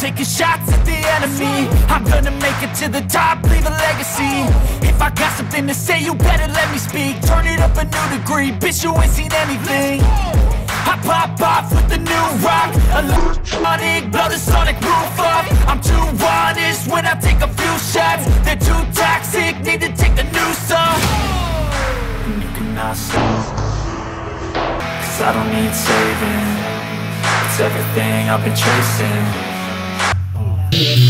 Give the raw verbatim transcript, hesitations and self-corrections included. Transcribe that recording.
taking shots at the enemy. I'm gonna make it to the top, leave a legacy. If I got something to say, you better let me speak. Turn it up a new degree, bitch, you ain't seen anything. I pop off with the new rock, electronic, blow the sonic roof up. I'm too honest when I take a few shots. They're too toxic, need to take the noose off. And you cannot stop, cause I don't need saving. It's everything I've been chasing.